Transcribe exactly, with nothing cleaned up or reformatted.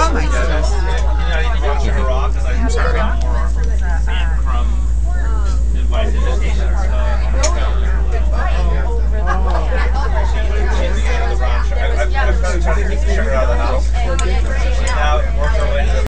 Oh my goodness. I'm sorry. Now it works our way to the